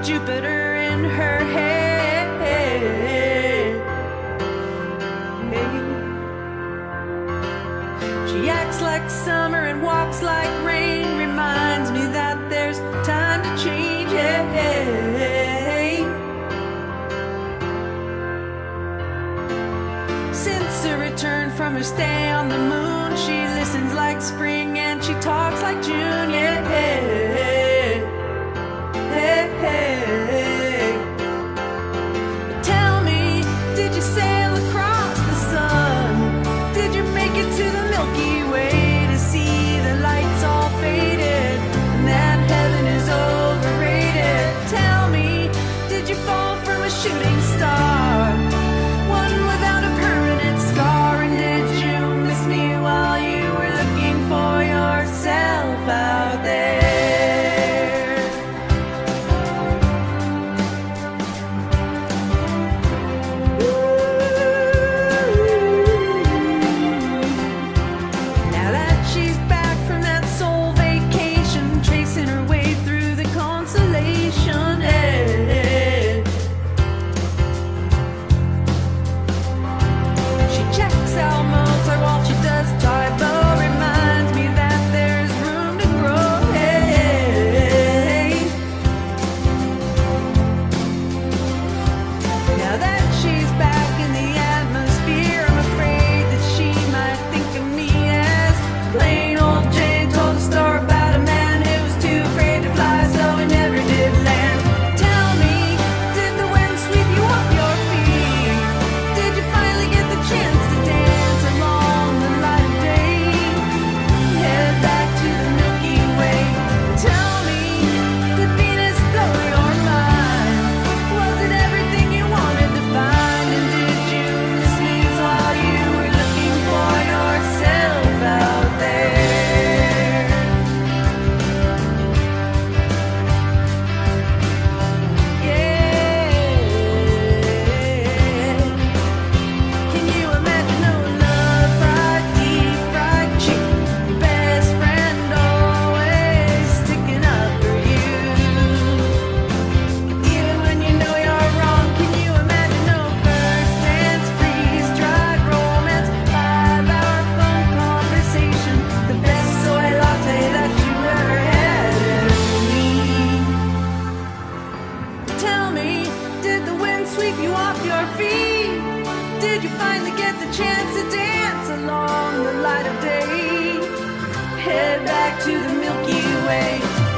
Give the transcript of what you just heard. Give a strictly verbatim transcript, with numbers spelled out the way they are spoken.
Jupiter in her head. She acts like summer and walks like rain, reminds me that there's time to change. Since her return from her stay on the moon, she listens like spring and she talks like June. Yeah. Hey, hey. Tell me, did you sail across the sun? Did you make it to the Milky Way to see the lights all faded and that heaven is overrated? Tell me, did you fall from a shooting star, one without a permanent scar? And did you miss me while you were looking for yourself out there? Did you finally get the chance to dance along the light of day? Head back to the Milky Way.